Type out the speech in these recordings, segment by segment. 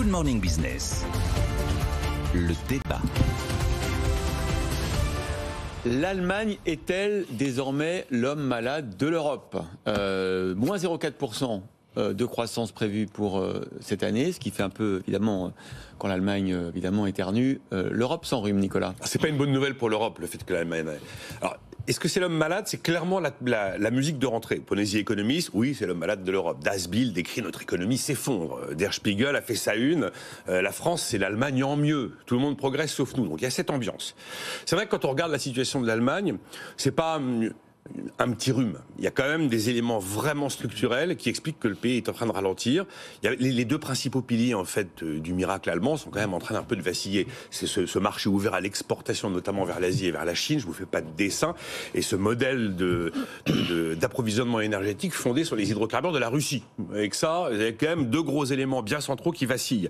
Good Morning Business. Le débat. L'Allemagne est-elle désormais l'homme malade de l'Europe ? Moins 0,4% de croissance prévue pour cette année, ce qui fait un peu, évidemment, quand l'Allemagne évidemment éternue, l'Europe s'enrhume, Nicolas. C'est pas une bonne nouvelle pour l'Europe, le fait que l'Allemagne... Alors, est-ce que c'est l'homme malade ? C'est clairement la musique de rentrée. Prenez The Economist, oui, c'est l'homme malade de l'Europe. Das Bild décrit notre économie s'effondre. Der Spiegel a fait sa une. La France, c'est l'Allemagne en mieux. Tout le monde progresse sauf nous. Donc il y a cette ambiance. C'est vrai que quand on regarde la situation de l'Allemagne, c'est pas un petit rhume. Il y a quand même des éléments vraiment structurels qui expliquent que le pays est en train de ralentir. Il y a les deux principaux piliers en fait du miracle allemand sont quand même en train d'un peu de vaciller. C'est ce marché ouvert à l'exportation, notamment vers l'Asie et vers la Chine. Je vous fais pas de dessin. Et ce modèle d'approvisionnement énergétique fondé sur les hydrocarbures de la Russie. Avec ça, il y a quand même deux gros éléments bien centraux qui vacillent.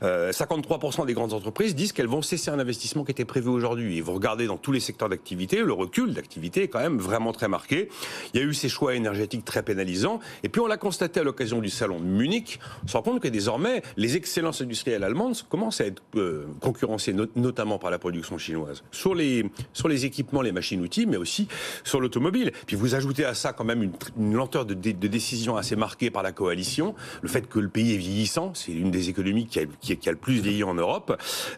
53% des grandes entreprises disent qu'elles vont cesser un investissement qui était prévu aujourd'hui. Et vous regardez dans tous les secteurs d'activité, le recul d'activité est quand même vraiment très marqué. Il y a eu ces choix énergétiques très pénalisants. Et puis on l'a constaté à l'occasion du salon de Munich, on se rend compte que désormais, les excellences industrielles allemandes commencent à être concurrencées, notamment par la production chinoise. Sur les équipements, les machines-outils, mais aussi sur l'automobile. Puis vous ajoutez à ça quand même une lenteur de décision assez marquée par la coalition. Le fait que le pays est vieillissant, c'est une des économies qui a le plus vieilli en Europe.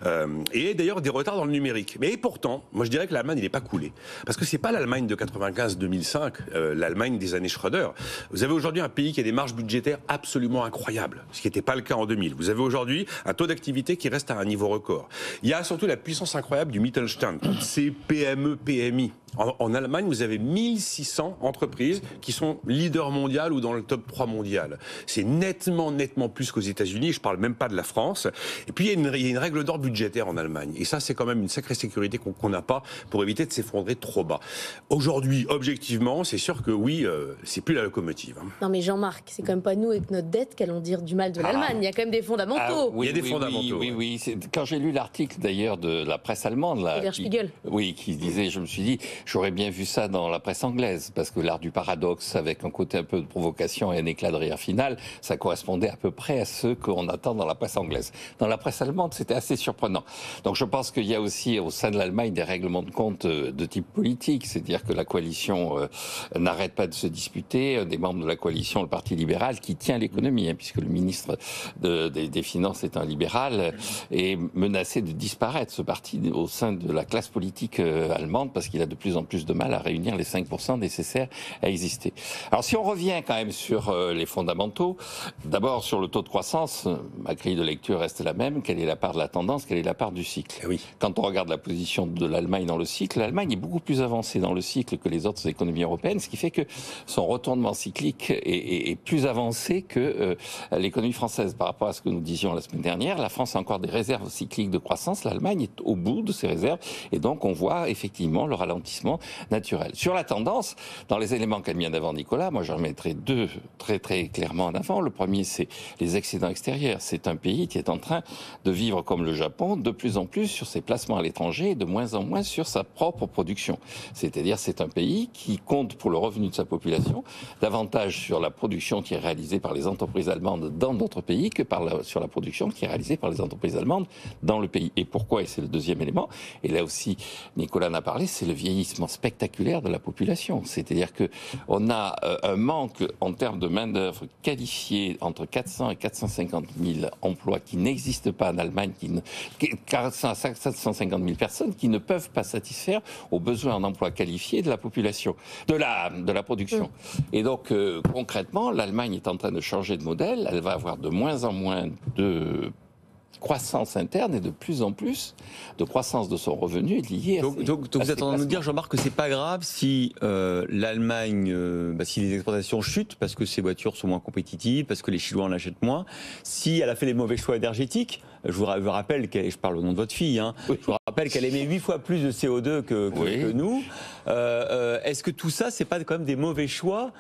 Et d'ailleurs des retards dans le numérique. Mais pourtant, moi je dirais que l'Allemagne n'est pas coulée. Parce que c'est pas l'Allemagne de 95-2005, l'Allemagne des années Schröder. Vous avez aujourd'hui un pays qui a des marges budgétaires absolument incroyables, ce qui n'était pas le cas en 2000. Vous avez aujourd'hui un taux d'activité qui reste à un niveau record. Il y a surtout la puissance incroyable du Mittelstand, ces PME, PMI. En Allemagne, vous avez 1600 entreprises qui sont leaders mondiales ou dans le top 3 mondial. C'est nettement plus qu'aux États-Unis. Je ne parle même pas de la France. Et puis, il y a une règle d'or budgétaire en Allemagne. Et ça, c'est quand même une sacrée sécurité qu'on n'a pas pour éviter de s'effondrer trop bas. Aujourd'hui, objectivement, c'est sûr que oui, c'est plus la locomotive. Non, mais Jean-Marc, c'est quand même pas nous avec notre dette qu'allons dire du mal de l'Allemagne. Il y a quand même des fondamentaux. Oui, il y a des fondamentaux. Oui. Quand j'ai lu l'article d'ailleurs de la presse allemande, là, qui disait, je me suis dit, j'aurais bien vu ça dans la presse anglaise, parce que l'art du paradoxe, avec un côté un peu de provocation et un éclat de rire final, ça correspondait à peu près à ce qu'on attend dans la presse anglaise. Dans la presse allemande, c'était assez surprenant. Donc je pense qu'il y a aussi au sein de l'Allemagne des règlements de compte de type politique, c'est-à-dire que la coalition n'arrête pas de se disputer, des membres de la coalition, le Parti libéral, qui tient l'économie, puisque le ministre des Finances est un libéral, est menacé de disparaître, ce parti, au sein de la classe politique allemande, parce qu'il a de plus en plus de mal à réunir les 5% nécessaires à exister. Alors si on revient quand même sur les fondamentaux, d'abord sur le taux de croissance, ma grille de lecture reste la même. Quelle est la part de la tendance, quelle est la part du cycle ? Oui. Quand on regarde la position de l'Allemagne dans le cycle, l'Allemagne est beaucoup plus avancée dans le cycle que les autres économies européennes, ce qui fait que son retournement cyclique est plus avancé que l'économie française. Par rapport à ce que nous disions la semaine dernière, la France a encore des réserves cycliques de croissance, l'Allemagne est au bout de ses réserves, et donc on voit effectivement le ralentissement naturel. Sur la tendance, dans les éléments qu'a mis en avant Nicolas, moi j'en mettrai deux très clairement en avant. Le premier, c'est les excédents extérieurs. C'est un pays qui est en train de vivre comme le Japon, de plus en plus sur ses placements à l'étranger et de moins en moins sur sa propre production. C'est-à-dire c'est un pays qui compte pour le revenu de sa population davantage sur la production qui est réalisée par les entreprises allemandes dans d'autres pays que sur la production qui est réalisée par les entreprises allemandes dans le pays. Et pourquoi ? Et c'est le deuxième élément. Et là aussi, Nicolas en a parlé, c'est le vieillissement spectaculaire de la population. C'est-à-dire qu'on a un manque en termes de main-d'œuvre qualifiée entre 400 et 450 000 emplois qui n'existent pas en Allemagne, 400 à 750 000 personnes qui ne peuvent pas satisfaire aux besoins en emploi qualifié de la population, de la production. Et donc, concrètement, l'Allemagne est en train de changer de modèle. Elle va avoir de moins en moins de croissance interne et de plus en plus de croissance de son revenu liée à ses Donc vous êtes en train de nous dire, Jean-Marc, que c'est pas grave si l'Allemagne, si les exportations chutent parce que ses voitures sont moins compétitives, parce que les Chinois en achètent moins, si elle a fait les mauvais choix énergétiques. Je vous rappelle je parle au nom de votre fille, je vous rappelle qu'elle émet 8 fois plus de CO2 que nous. Est-ce que tout ça, c'est pas quand même des mauvais choix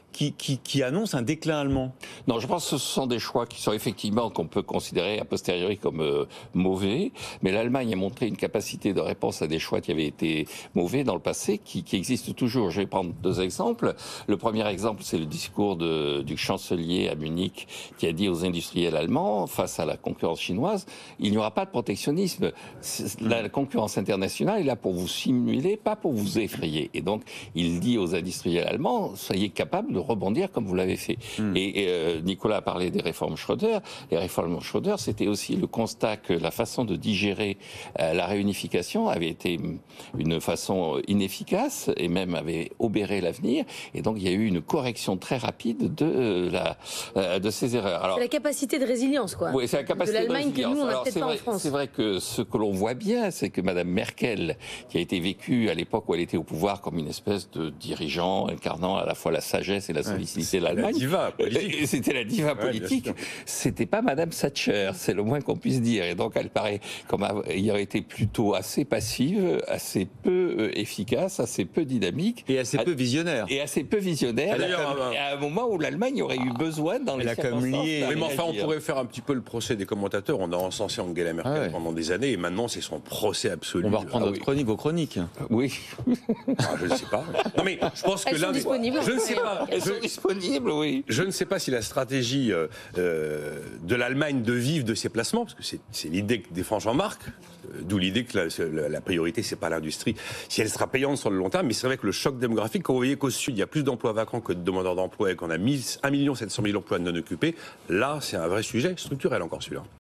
qui annonce un déclin allemand. Non, je pense que ce sont des choix qui sont effectivement qu'on peut considérer a posteriori comme mauvais, mais l'Allemagne a montré une capacité de réponse à des choix qui avaient été mauvais dans le passé, qui existe toujours. Je vais prendre 2 exemples. Le premier exemple, c'est le discours du chancelier à Munich qui a dit aux industriels allemands, face à la concurrence chinoise, il n'y aura pas de protectionnisme. La concurrence internationale est là pour vous stimuler, pas pour vous effrayer. Et donc, il dit aux industriels allemands, soyez capables de rebondir comme vous l'avez fait. Et Nicolas a parlé des réformes Schröder. Les réformes Schröder, c'était aussi le constat que la façon de digérer la réunification avait été une façon inefficace et même avait obéré l'avenir. Et donc, il y a eu une correction très rapide de ces erreurs. Alors, c'est la capacité de résilience, quoi. Oui, c'est la capacité de l'Allemagne que nous, on n'a peut-être pas en vrai, France. c'est vrai que ce que l'on voit bien, c'est que Madame Merkel, qui a été vécue à l'époque où elle était au pouvoir comme une espèce de dirigeant incarnant à la fois la sagesse et la solidité de l'Allemagne. La diva politique. C'était la diva politique. C'était pas Madame Thatcher, c'est le moins qu'on puisse dire. Et donc, elle paraît comme ayant été plutôt assez passive, assez peu efficace, assez peu dynamique. Et assez peu visionnaire. Et assez peu visionnaire. D'ailleurs, à un moment où l'Allemagne aurait eu besoin dans les circonstances. Oui, mais enfin, on pourrait faire un petit peu le procès des commentateurs. On a encensé Angela Merkel pendant des années, et maintenant, c'est son procès absolu. On va reprendre vos chroniques. Oui. Je ne sais pas. Non, mais je pense que Elles sont disponibles. Je ne sais pas. Elles sont disponibles, oui. Je ne sais pas si la stratégie de l'Allemagne de vivre de ses placements, parce que c'est l'idée que défend Jean-Marc, d'où l'idée que la priorité, c'est pas l'industrie, si elle sera payante sur le long terme. Mais c'est vrai que le choc démographique, quand vous voyez qu'au Sud, il y a plus d'emplois vacants que de demandeurs d'emploi et qu'on a 1 700 000 emplois non occupés, là, c'est un vrai sujet structurel encore celui-là.